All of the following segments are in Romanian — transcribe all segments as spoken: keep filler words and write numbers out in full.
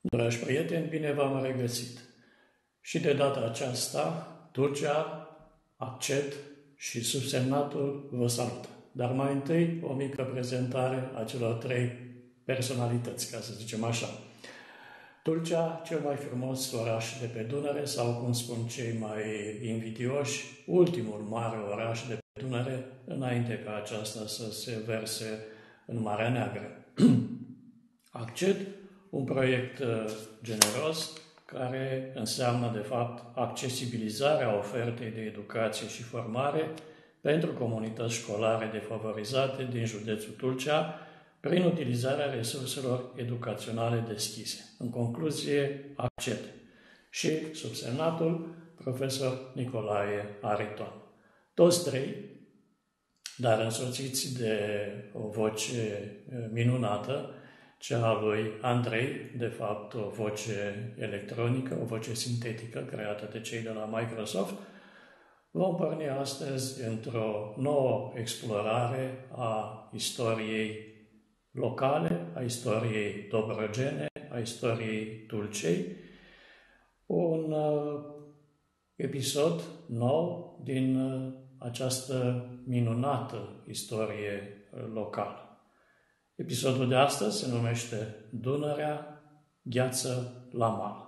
Dragi prieteni, bine v-am regăsit! Și de data aceasta, Tulcea, Accent și subsemnatul vă salută. Dar mai întâi, o mică prezentare a celor trei personalități, ca să zicem așa. Tulcea, cel mai frumos oraș de pe Dunăre, sau, cum spun cei mai invidioși, ultimul mare oraș de pe Dunăre, înainte ca aceasta să se verse în Marea Neagră. Accent, un proiect generos care înseamnă, de fapt, accesibilizarea ofertei de educație și formare pentru comunități școlare defavorizate din județul Tulcea, prin utilizarea resurselor educaționale deschise. În concluzie, Accent. Și subsemnatul, profesor Nicolae Ariton. Toți trei, dar însoțiți de o voce minunată, cea a lui Andrei, de fapt o voce electronică, o voce sintetică creată de cei de la Microsoft. Vom porni astăzi într-o nouă explorare a istoriei locale, a istoriei dobrogene, a istoriei Tulcei. Un uh, episod nou din uh, această minunată istorie uh, locală. Episodul de astăzi se numește Dunărea, gheață la mal.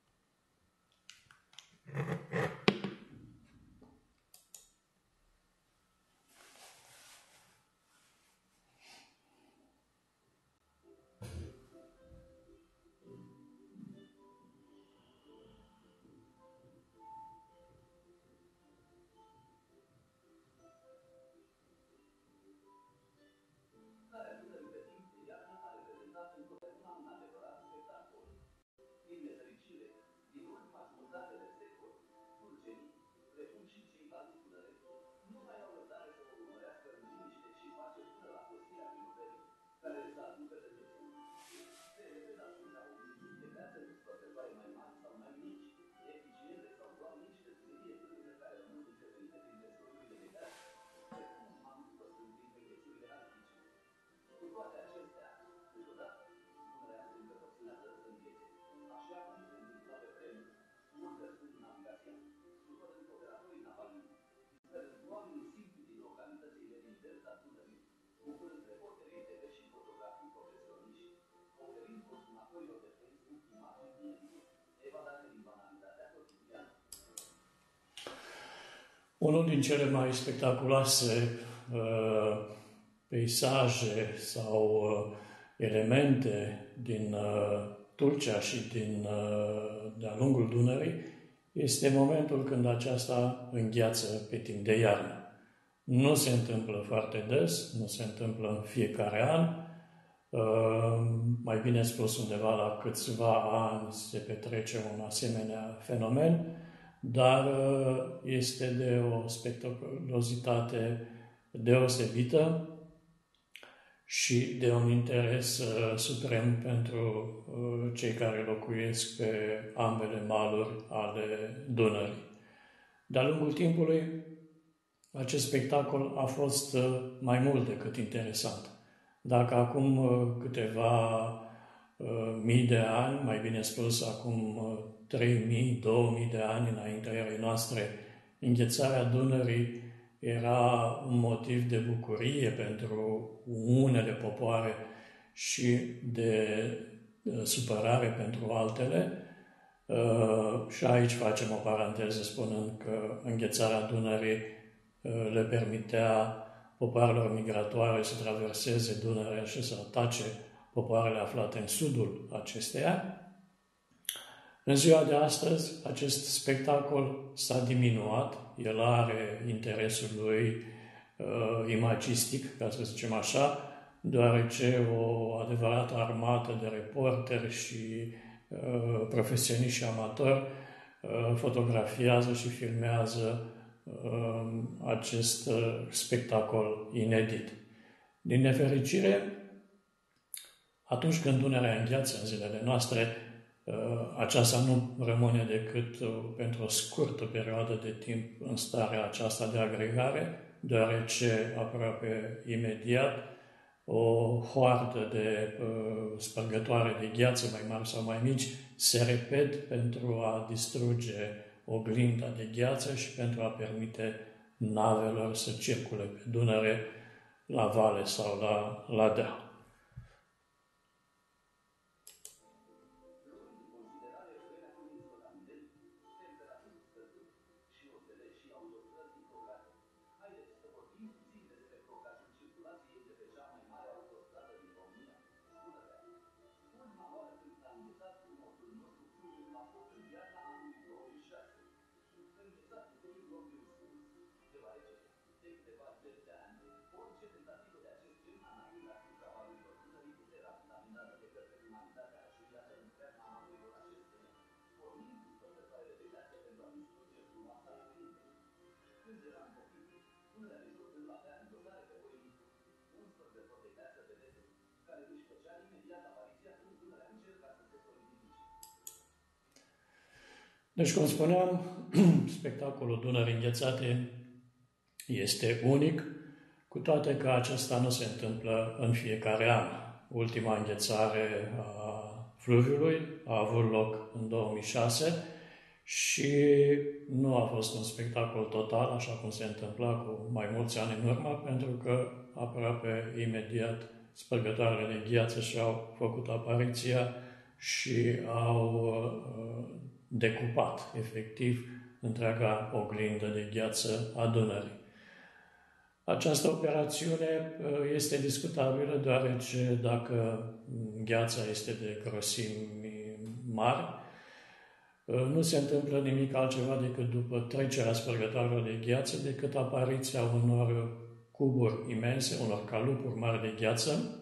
Unul din cele mai spectaculoase uh, peisaje sau uh, elemente din uh, Tulcea și din, uh, de-a lungul Dunării este momentul când aceasta îngheață pe timp de iarnă. Nu se întâmplă foarte des, nu se întâmplă în fiecare an. Uh, mai bine spus, undeva la câțiva ani se petrece un asemenea fenomen, dar este de o spectaculozitate deosebită și de un interes suprem pentru cei care locuiesc pe ambele maluri ale Dunării. De-a lungul timpului, acest spectacol a fost mai mult decât interesant. Dacă acum câteva mii de ani, mai bine spus, acum trei mii, două mii de ani înaintea erei noastre, înghețarea Dunării era un motiv de bucurie pentru unele popoare și de supărare pentru altele. Și aici facem o paranteză spunând că înghețarea Dunării le permitea popoarelor migratoare să traverseze Dunărea și să atace popoarele aflate în sudul acesteia. În ziua de astăzi, acest spectacol s-a diminuat, el are interesul lui uh, imagistic, ca să zicem așa, deoarece o adevărată armată de reporteri și uh, profesioniști și amatori uh, fotografiază și filmează uh, acest uh, spectacol inedit. Din nefericire, atunci când Dunărea îngheață în zilele noastre, aceasta nu rămâne decât pentru o scurtă perioadă de timp în starea aceasta de agregare, deoarece aproape imediat o hoardă de uh, spărgătoare de gheață mai mari sau mai mici se repet pentru a distruge oglinda de gheață și pentru a permite navelor să circule pe Dunăre, la vale sau la, la deal. Deci, cum spuneam, spectacolul Dunării Înghețate este unic, cu toate că acesta nu se întâmplă în fiecare an. Ultima înghețare a fluviului a avut loc în două mii șase și nu a fost un spectacol total, așa cum se întâmpla cu mai mulți ani în urmă, pentru că aproape imediat spărgătoarele de gheață și-au făcut apariția și au uh, decupat, efectiv, întreaga oglindă de gheață a Dunării. Această operațiune este discutabilă, deoarece dacă gheața este de grosimi mari, nu se întâmplă nimic altceva decât după trecerea spărgătoarelor de gheață, decât apariția unor cuburi imense, unor calupuri mari de gheață,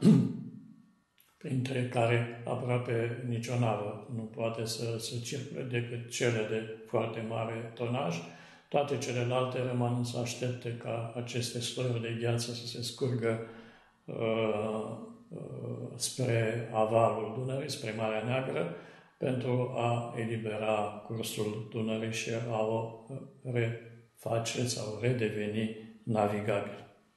printre care aproape nicio navă nu poate să, să circule decât cele de foarte mare tonaj. Toate celelalte rămân să aștepte ca aceste slări de gheață să se scurgă uh, uh, spre avalul Dunării, spre Marea Neagră, pentru a elibera cursul Dunării și a o reface sau redeveni navigabil.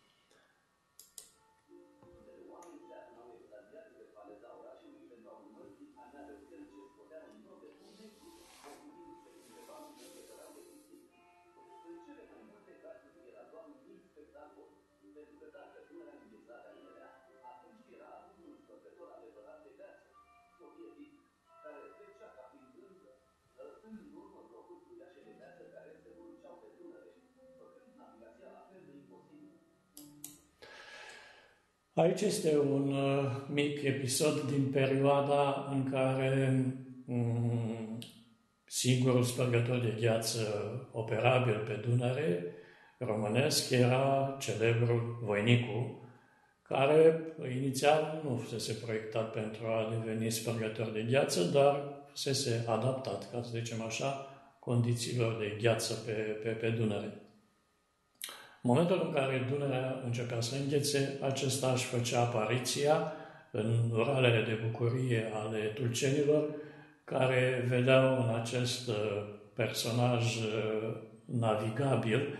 Aici este un uh, mic episod din perioada în care um, singurul spărgător de gheață operabil pe Dunăre românesc era celebrul Voinicu, care inițial nu fusese proiectat pentru a deveni spărgător de gheață, dar fusese adaptat, ca să zicem așa, condițiilor de gheață pe, pe, pe Dunăre. În momentul în care Dunărea începea să înghețe, acesta își făcea apariția în ralele de bucurie ale tulcenilor, care vedeau în acest personaj navigabil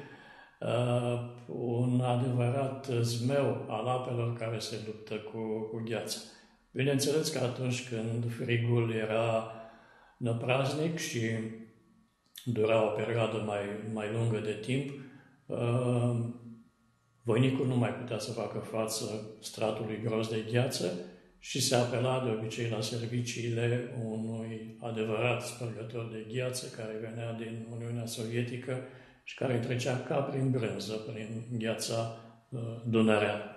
un adevărat zmeu al apelor care se luptă cu, cu gheața. Bineînțeles că atunci când frigul era năpraznic și dura o perioadă mai, mai lungă de timp, voinicul nu mai putea să facă față stratului gros de gheață și se apela de obicei la serviciile unui adevărat spărgător de gheață care venea din Uniunea Sovietică și care trecea ca prin brânză, prin gheața dunăreană.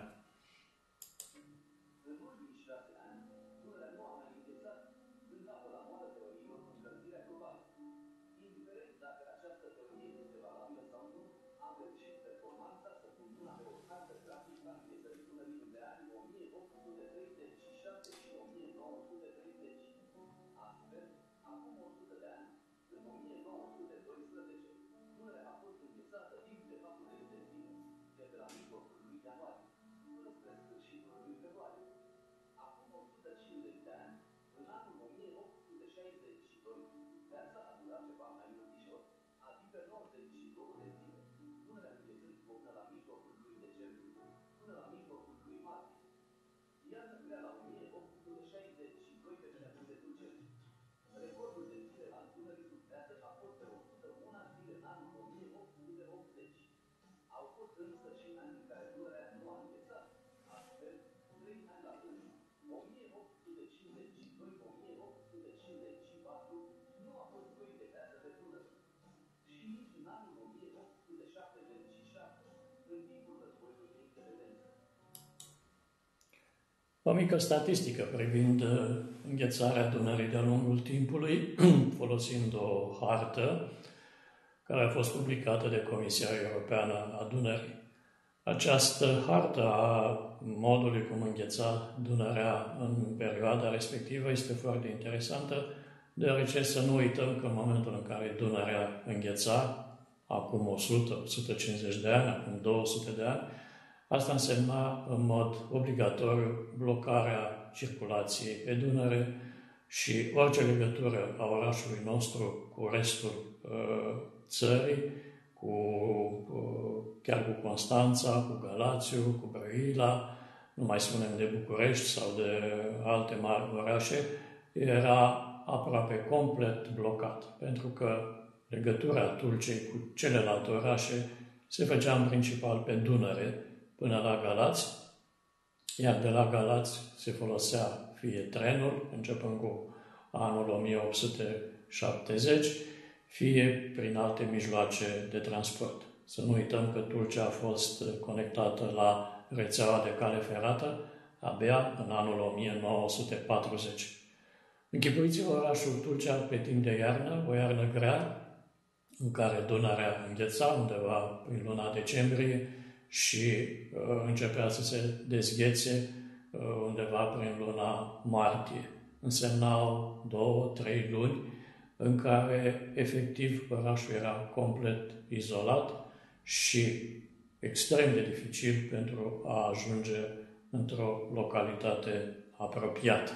O mică statistică privind înghețarea Dunării de-a lungul timpului, folosind o hartă care a fost publicată de Comisia Europeană a Dunării. Această hartă a modului cum îngheța Dunărea în perioada respectivă este foarte interesantă, deoarece să nu uităm că în momentul în care Dunărea îngheța, acum o sută - o sută cincizeci de ani, acum două sute de ani, asta însemna în mod obligatoriu blocarea circulației pe Dunăre și orice legătură a orașului nostru cu restul uh, țării, cu, uh, chiar cu Constanța, cu Galațiu, cu Brăila, nu mai spunem de București sau de alte mari orașe, era aproape complet blocat, pentru că legătura Tulcei cu celelalte orașe se făcea în principal pe Dunăre până la Galați, iar de la Galați se folosea fie trenul, începând cu anul o mie opt sute șaptezeci, fie prin alte mijloace de transport. Să nu uităm că Tulcea a fost conectată la rețeaua de cale ferată abia în anul o mie nouă sute patruzeci. Închipuiți-vă orașul Tulcea pe timp de iarnă, o iarnă grea, în care Dunărea îngheța undeva prin luna decembrie și uh, începea să se dezghețe uh, undeva prin luna martie. Însemnau două, trei luni în care, efectiv, orașul era complet izolat și extrem de dificil pentru a ajunge într-o localitate apropiată.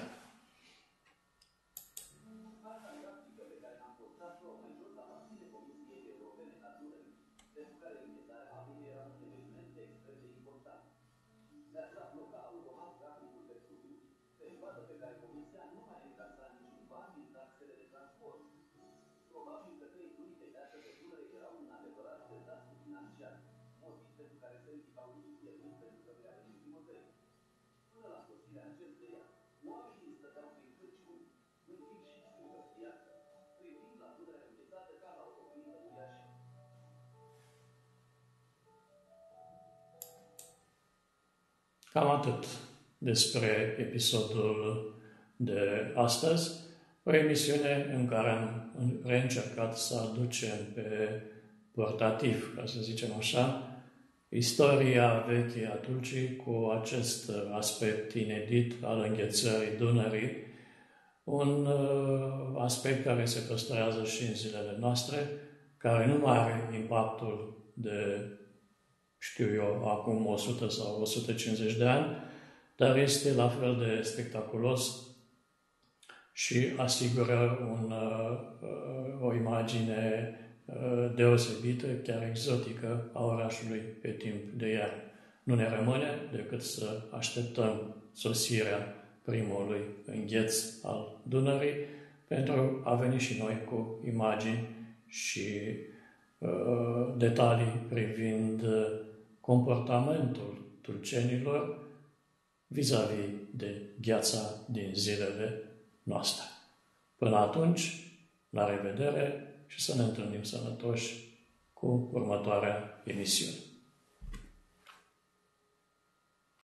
Cam atât despre episodul de astăzi, o emisiune în care am reîncercat să aducem pe portativ, ca să zicem așa, istoria veche a Tulcii cu acest aspect inedit al înghețării Dunării, un aspect care se păstrează și în zilele noastre, care nu mai are impactul de, știu eu, acum o sută sau o sută cincizeci de ani, dar este la fel de spectaculos și asigură un, o imagine deosebită, chiar exotică, a orașului pe timp de iarnă. Nu ne rămâne decât să așteptăm sosirea primului îngheț al Dunării pentru a veni și noi cu imagini și uh, detalii privind comportamentul tulcenilor vis-a-vis de gheața din zilele noastre. Până atunci, la revedere și să ne întâlnim sănătoși cu următoarea emisiune.